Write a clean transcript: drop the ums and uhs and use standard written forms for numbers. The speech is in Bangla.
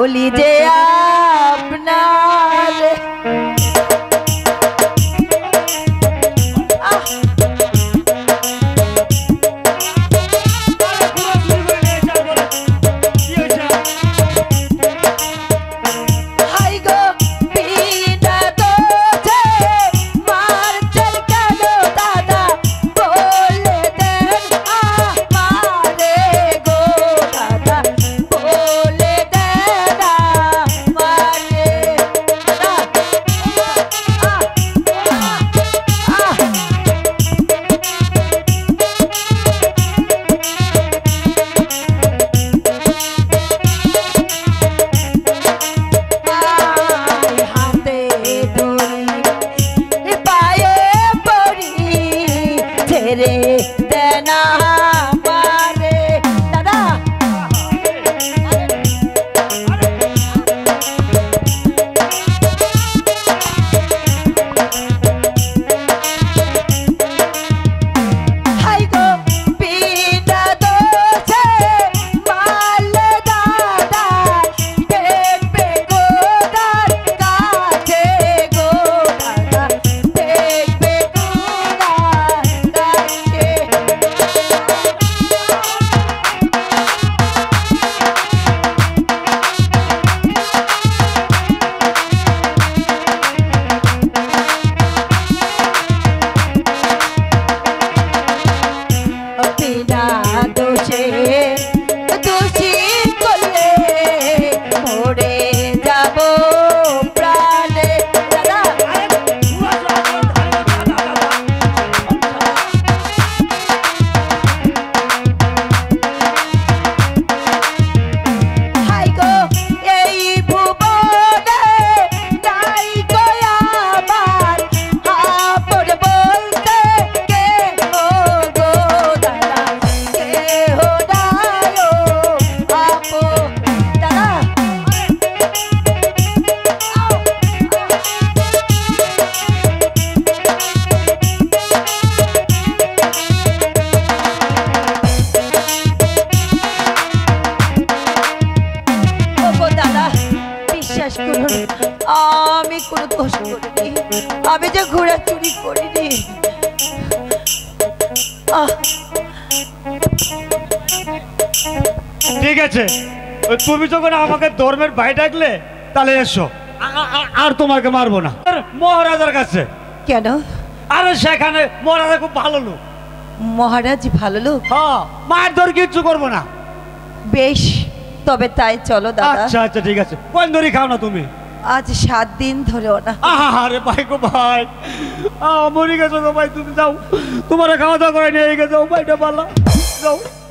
বলি যে আপনার আমি কোনো দোষ করিনি, আমি যে ঘোড়া চুরি করিনি। ঠিক আছে, তুমি যখন আমাকে ধর্মের ভাই ডাকলে তাহলে এসো, আর তোমাকে মারবো না। মহারাজার কাছে কেন? আরে সেখানে মহারাজা খুব ভালো লোক। মহারাজ ভালো লোক? হ্যাঁ, মায়ের ধর কিচ্ছু করবো না। বেশ, তবে তাই চলো দাদা। আচ্ছা আচ্ছা ঠিক আছে। কোন দড়ি খাও না তুমি? আজ 7 দিন ধরেও না। আরে ভাই গো ভাই, মরে গেছো গো ভাই, তুমি যাও, তোমার খাওয়া দাওয়া করে নিয়ে গেছো ভাইটা পালা, যাও।